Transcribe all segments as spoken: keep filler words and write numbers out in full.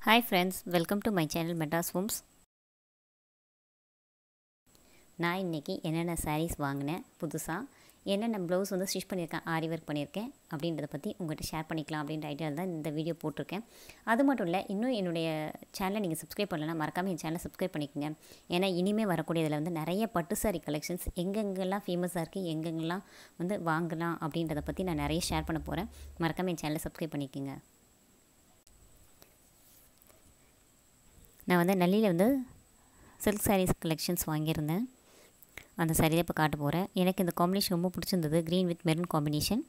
Hi friends, welcome to my channel Metas Homes. நான் இன்னைக்கு என்னென்ன sarees வாங்கினேன் புதுசாக என்னென்ன ப்ளவுஸ் வந்து ஸ்டிச் பண்ணியிருக்கேன் ஆரி ஒர்க் பண்ணியிருக்கேன் அப்படின்றத பற்றி உங்கள்கிட்ட ஷேர் பண்ணிக்கலாம் அப்படின்ற ஐடியாவில் தான் இந்த வீடியோ போட்டிருக்கேன். அது மட்டும் இல்லை, இன்னும் என்னுடைய சேனலை நீங்கள் சப்ஸ்கிரைப் பண்ணலைன்னா மறக்காமல் என் சேனலை சப்ஸ்கிரைப் பண்ணிக்கோங்க. ஏன்னா இனிமேல் வரக்கூடியதில் வந்து நிறைய பட்டு சாரி கலெக்ஷன்ஸ் எங்கெங்கெல்லாம் ஃபேமஸாக இருக்குது, எங்கெங்கெல்லாம் வந்து வாங்கலாம் அப்படின்றத பற்றி நான் நிறைய ஷேர் பண்ண போகிறேன். மறக்காமல் என் சேனலை சப்ஸ்கிரைப் பண்ணிக்கோங்க. நான் வந்து நள்ளியில் வந்து சில்க் சாரீஸ் கலெக்ஷன்ஸ் வாங்கியிருந்தேன். அந்த சாரியை இப்போ காட்ட போகிறேன். எனக்கு இந்த காம்பினேஷன் ரொம்ப பிடிச்சிருந்தது, க்ரீன் வித் மெரூன் காம்பினேஷன்.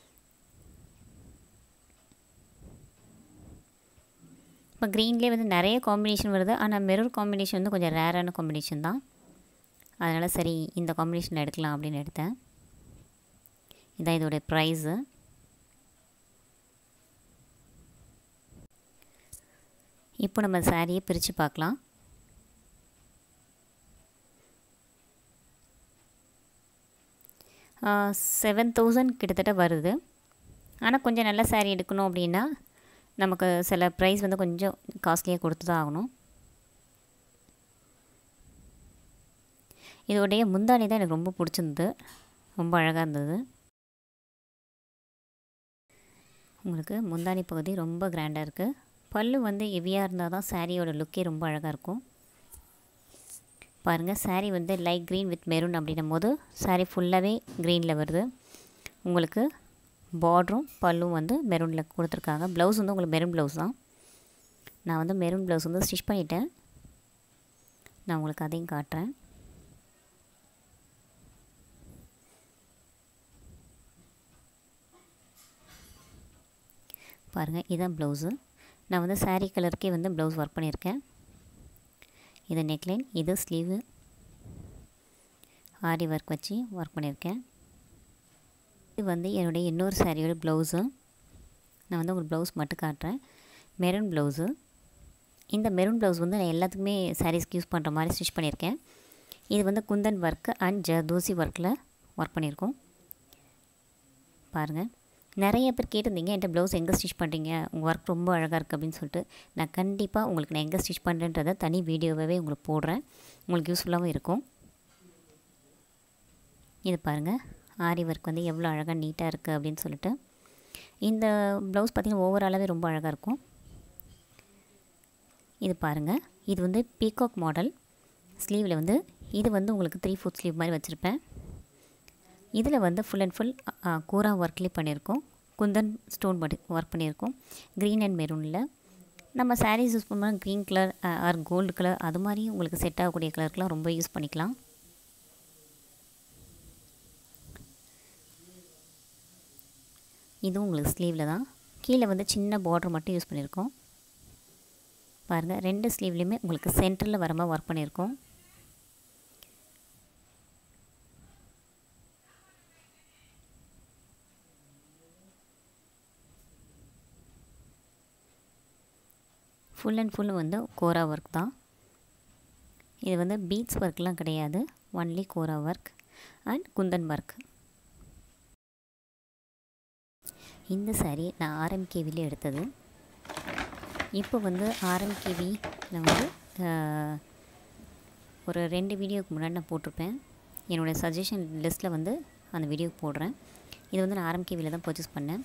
இப்போ க்ரீன்லேயே வந்து நிறைய காம்பினேஷன் வருது, ஆனால் மெரூன் காம்பினேஷன் வந்து கொஞ்சம் ரேரான காம்பினேஷன் தான். அதனால் சரி இந்த காம்பினேஷனில் எடுக்கலாம் அப்படின்னு எடுத்தேன். இதான் இதோடைய ப்ரைஸு. இப்போ நம்ம சாரியை பிரித்து பார்க்கலாம். செவன் தௌசண்ட் கிட்டத்தட்ட வருது. ஆனால் கொஞ்சம் நல்ல சாரீ எடுக்கணும் அப்படின்னா நமக்கு சில ப்ரைஸ் வந்து கொஞ்சம் காஸ்ட்லியாக கொடுத்து தான் ஆகணும். இதோடைய முந்தானி தான் எனக்கு ரொம்ப பிடிச்சிருந்தது, ரொம்ப அழகாக இருந்தது. உங்களுக்கு முந்தானி பகுதி ரொம்ப கிராண்டாக இருக்குது. பல்லு வந்து ஹெவியாக இருந்தால் தான் சாரியோட லுக்கே ரொம்ப அழகாக இருக்கும். பாருங்கள், சாரீ வந்து லைட் க்ரீன் வித் மெரூன் அப்படின்னும் போது சாரீ ஃபுல்லாகவே க்ரீனில் வருது. உங்களுக்கு பார்டரும் பல்லும் வந்து மெரூனில் கொடுத்துருக்காங்க. ப்ளவுஸ் வந்து உங்களுக்கு மெரூன் ப்ளவுஸ் தான். நான் வந்து மெரூன் ப்ளவுஸ் வந்து ஸ்டிச் பண்ணிட்டேன். நான் உங்களுக்கு அதையும் காட்டுறேன். பாருங்கள், இதுதான் ப்ளவுஸு. நான் வந்து சாரீ கலருக்கே வந்து ப்ளவுஸ் ஒர்க் பண்ணியிருக்கேன். இது நெக்லைன், இது ஸ்லீவு ஆரி ஒர்க் வச்சு ஒர்க் பண்ணியிருக்கேன். இது வந்து என்னுடைய இன்னொரு சாரியோட ப்ளவுஸு. நான் வந்து உங்களுக்கு ப்ளவுஸ் மட்டும் காட்டுறேன். Maroon blouse. இந்த மெரூன் ப்ளவுஸ் வந்து நான் எல்லாத்துக்குமே சாரீஸ்க்கு யூஸ் பண்ணுற மாதிரி ஸ்டிச் பண்ணியிருக்கேன். இது வந்து குந்தன் ஒர்க்கு அண்ட் ஜர்தோசி ஒர்க்கில் ஒர்க் பண்ணியிருக்கோம். பாருங்கள், நிறைய பேர் கேட்டிருந்தீங்க என்கிட்ட ப்ளவுஸ் எங்கே ஸ்டிச் பண்ணுறீங்க, உங்கள் ஒர்க் ரொம்ப அழகாக இருக்குது அப்படின்னு சொல்லிட்டு. நான் கண்டிப்பாக உங்களுக்கு நான் எங்கே ஸ்டிச் பண்ணுறேன்றதை தனி வீடியோவே உங்களுக்கு போடுறேன். உங்களுக்கு யூஸ்ஃபுல்லாகவும் இருக்கும். இது பாருங்கள், ஆரி ஒர்க் வந்து எவ்வளோ அழகாக நீட்டாக இருக்குது அப்படின்னு சொல்லிட்டு. இந்த ப்ளவுஸ் பார்த்திங்கன்னா ஓவராலாகவே ரொம்ப அழகாக இருக்கும். இது பாருங்கள், இது வந்து பீகாக் மாடல் ஸ்லீவில் வந்து இது வந்து உங்களுக்கு த்ரீ ஃபோர்த் ஸ்லீவ் மாதிரி வச்சுருப்பேன். இதில் வந்து ஃபுல் அண்ட் ஃபுல் கூரா ஒர்க்லேயே பண்ணியிருக்கோம். குந்தன் ஸ்டோன் படி ஒர்க் பண்ணியிருக்கோம். க்ரீன் அண்ட் மெரூனில். நம்ம சாரீஸ் யூஸ் பண்ணும்போது green colour or gold colour அது மாதிரி உங்களுக்கு செட் ஆகக்கூடிய கலருக்கெலாம் ரொம்ப யூஸ் பண்ணிக்கலாம். இதுவும் உங்களுக்கு ஸ்லீவில் தான். கீழே வந்து சின்ன பார்டர் மட்டும் யூஸ் பண்ணியிருக்கோம். பாருங்கள், ரெண்டு ஸ்லீவ்லேயுமே உங்களுக்கு சென்டரில் வர மாதிரி ஒர்க் பண்ணியிருக்கோம். ஃபுல் அண்ட் ஃபுல் வந்து கோரா ஒர்க் தான். இது வந்து பீட்ஸ் ஒர்க்லாம் கிடையாது, only kora work and kundan work. இந்த சாரீ நான் ஆர்எம்கேவியில் எடுத்தது. இப்போ வந்து ஆர்எம்கேவியில் வந்து ஒரு ரெண்டு வீடியோக்கு முன்னாடி நான் போட்டிருப்பேன். என்னோடய சஜஷன் லிஸ்ட்டில் வந்து அந்த வீடியோ போடுறேன். இது வந்து நான் ஆர்எம்கேவியில் தான் பர்ச்சேஸ் பண்ணேன்.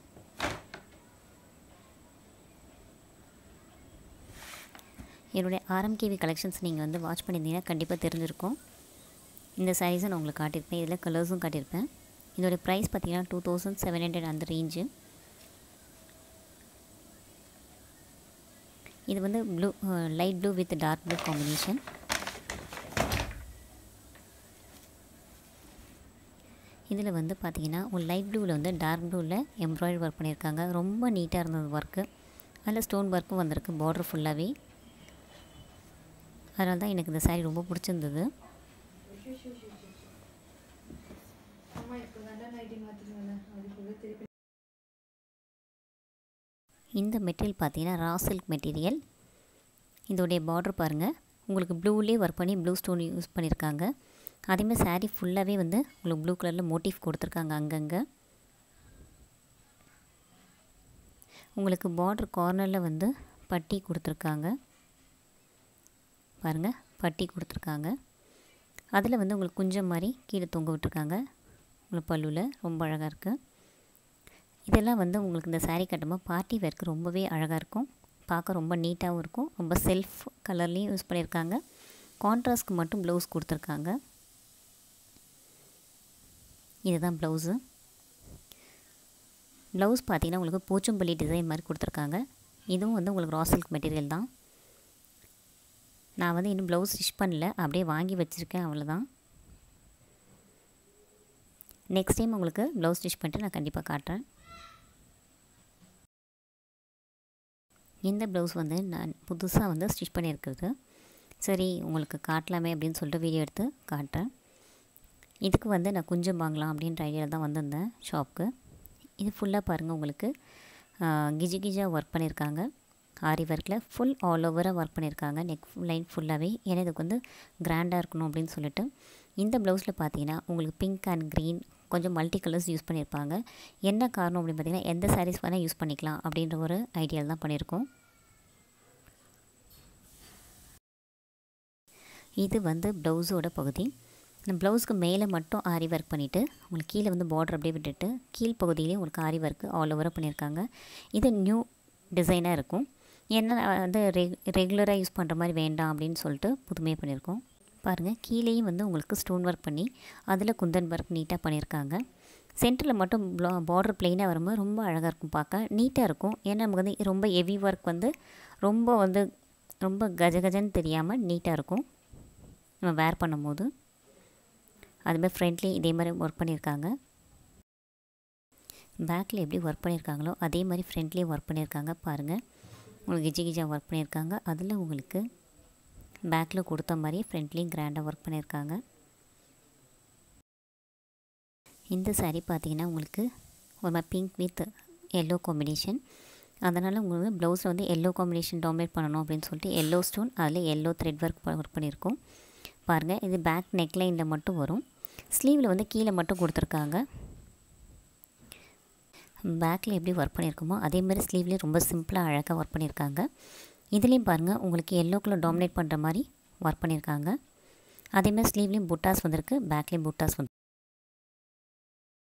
என்னுடைய ஆர்எம்கேவி கலெக்ஷன்ஸ் நீங்கள் வந்து வாட்ச் பண்ணியிருந்தீங்கன்னா கண்டிப்பாக தெரிஞ்சிருக்கும். இந்த சாரீஸை நான் உங்களுக்கு காட்டியிருப்பேன். இதில் கலர்ஸும் காட்டியிருப்பேன். இதோடைய ப்ரைஸ் பார்த்திங்கன்னா டூ தௌசண்ட் செவன் ஹண்ட்ரட் அந்த ரேஞ்சு. இது வந்து blue light blue with dark blue combination. இதில் வந்து பார்த்திங்கன்னா ஒரு லைட் ப்ளூவில் வந்து டார்க் ப்ளூவில் எம்ப்ராய்டரி ஒர்க் பண்ணியிருக்காங்க. ரொம்ப நீட்டாக இருந்தது ஒர்க்கு. அதில் ஸ்டோன் ஒர்க்கும் வந்திருக்கு பார்டர் ஃபுல்லாகவே. அதனால தான் எனக்கு இந்த சாரீ ரொம்ப பிடிச்சிருந்தது. இந்த மெட்டீரியல் பார்த்தீங்கன்னா ரா சில்க் மெட்டீரியல். இதோடைய பார்டர் பாருங்கள், உங்களுக்கு ப்ளூலேயே ஒர்க் பண்ணி ப்ளூ ஸ்டோன் யூஸ் பண்ணியிருக்காங்க. அதேமாதிரி சாரீ ஃபுல்லாகவே வந்து உங்களுக்கு ப்ளூ கலரில் மோட்டிவ் கொடுத்துருக்காங்க அங்கங்கே. உங்களுக்கு பார்டர் கார்னரில் வந்து பட்டி கொடுத்துருக்காங்க. பாருங்கள், பட்டி கொடுத்துருக்காங்க. அதில் வந்து உங்களுக்கு குஞ்சம் மாதிரி கீழே தொங்க விட்டுருக்காங்க. உங்களுக்கு பல்லுவில் ரொம்ப அழகாக இருக்குது. இதெல்லாம் வந்து உங்களுக்கு இந்த சாரீ கட்டும்போது பார்ட்டி வேர்க்கு ரொம்பவே அழகாக இருக்கும். பார்க்க ரொம்ப நீட்டாகவும் இருக்கும். ரொம்ப செல்ஃப் கலர்லேயும் யூஸ் பண்ணியிருக்காங்க. கான்ட்ராஸ்ட்க்கு மட்டும் ப்ளவுஸ் கொடுத்துருக்காங்க. இதுதான் ப்ளவுஸு. ப்ளவுஸ் பார்த்திங்கன்னா உங்களுக்கு போச்சம்பள்ளி டிசைன் மாதிரி கொடுத்துருக்காங்க. இதுவும் வந்து உங்களுக்கு ரா சில்க் மெட்டீரியல் தான். நான் வந்து இன்னும் ப்ளவுஸ் ஸ்டிச் பண்ணல, அப்படியே வாங்கி வச்சுருக்கேன், அவ்வளோதான். நெக்ஸ்ட் டைம் உங்களுக்கு ப்ளவுஸ் ஸ்டிச் பண்ணிட்டு நான் கண்டிப்பாக காட்டுறேன். இந்த ப்ளவுஸ் வந்து நான் புதுசாக வந்து ஸ்டிச் பண்ணியிருக்கிறது. சரி, உங்களுக்கு காட்டலாமே அப்படின்னு சொல்லிட்டு வீடியோ எடுத்து காட்டுறேன். இதுக்கு வந்து நான் குஞ்சம் வாங்கலாம் அப்படின்ற ஐடியாவில் தான் வந்திருந்தேன் ஷாப்புக்கு. இது ஃபுல்லாக பாருங்கள், உங்களுக்கு கிஜி கிஜா ஒர்க் பண்ணியிருக்காங்க. ஆரி ஒர்க்கில் ஃபுல் ஆல் ஓவராக ஒர்க் பண்ணியிருக்காங்க. நெக் லைன் ஃபுல்லாகவே. ஏன்னா இதுக்கு வந்து கிராண்டாக இருக்கணும் அப்படின்னு சொல்லிட்டு. இந்த ப்ளவுஸில் பார்த்தீங்கன்னா உங்களுக்கு பிங்க் அண்ட் க்ரீன் கொஞ்சம் மல்டி கலர்ஸ் யூஸ் பண்ணியிருப்பாங்க. என்ன காரணம் அப்படின்னு பார்த்தீங்கன்னா எந்த சாரீஸ் வேணால் யூஸ் பண்ணிக்கலாம் அப்படின்ற ஒரு ஐடியாவில் தான் பண்ணியிருக்கோம். இது வந்து ப்ளவுஸோட பகுதி. இந்த ப்ளவுஸ்க்கு மேலே மட்டும் ஆரி ஒர்க் பண்ணிவிட்டு உங்களுக்கு கீழே வந்து பார்டர் அப்படியே விட்டுட்டு கீழ் பகுதியிலேயே உங்களுக்கு ஆரி ஒர்க்கு ஆல் ஓவராக பண்ணியிருக்காங்க. இது நியூ டிசைனாக இருக்கும். ஏன்னா வந்து ரெ ரெகுலராக யூஸ் பண்ணுற மாதிரி வேண்டாம் அப்படின்னு சொல்லிட்டு புதுமையாக பண்ணியிருக்கோம். பாருங்கள், கீழேயும் வந்து உங்களுக்கு ஸ்டோன் ஒர்க் பண்ணி அதில் குந்தன் ஒர்க் நீட்டாக பண்ணியிருக்காங்க. சென்டரில் மட்டும் பார்டர் ப்ளெயினாக வரும்போது ரொம்ப அழகாக இருக்கும், பார்க்க நீட்டாக இருக்கும். ஏன்னா நமக்கு வந்து ரொம்ப ஹெவி ஒர்க் வந்து ரொம்ப வந்து ரொம்ப கஜ கஜன்னு தெரியாமல் நீட்டாக இருக்கும் நம்ம வேர் பண்ணும்போது. அதுமாதிரி ஃப்ரண்ட்லேயும் இதே மாதிரி ஒர்க் பண்ணியிருக்காங்க. பேக்கில் எப்படி ஒர்க் பண்ணியிருக்காங்களோ அதே மாதிரி ஃப்ரண்ட்லேயும் ஒர்க் பண்ணியிருக்காங்க. பாருங்கள், உங்களுக்கு கிஜி கிஜா ஒர்க் பண்ணியிருக்காங்க. அதில் உங்களுக்கு பேக்கில் கொடுத்த மாதிரி ஃப்ரண்ட்லேயும் கிராண்டாக ஒர்க் பண்ணியிருக்காங்க. இந்த சாரீ பார்த்திங்கன்னா உங்களுக்கு ஒரு மாதிரி பிங்க் வித் எல்லோ காம்பினேஷன். அதனால் உங்களுக்கு ப்ளவுஸில் வந்து எல்லோ காம்பினேஷன் டாமினேட் பண்ணணும் அப்படின்னு சொல்லிட்டு எல்லோ ஸ்டோன் அதில் எல்லோ த்ரெட் ஒர்க் ஒர்க் பண்ணியிருக்கோம். பாருங்கள், இது பேக் நெக்லைனில் மட்டும் வரும். ஸ்லீவில் வந்து கீழே மட்டும் கொடுத்துருக்காங்க. பேக்கில் எப்படி ஒர்க் பண்ணியிருக்கோமோ அதே மாதிரி ஸ்லீவ்லேயும் ரொம்ப சிம்பிளாக அழகாக ஒர்க் பண்ணியிருக்காங்க. இதுலேயும் பாருங்கள், உங்களுக்கு எல்லோ கலர் டாமினேட் பண்ணுற மாதிரி ஒர்க் பண்ணியிருக்காங்க. அதேமாதிரி ஸ்லீவ்லேயும் புட்டாஸ் வந்திருக்கு, பேக்லேயும் புட்டாஸ் வந்து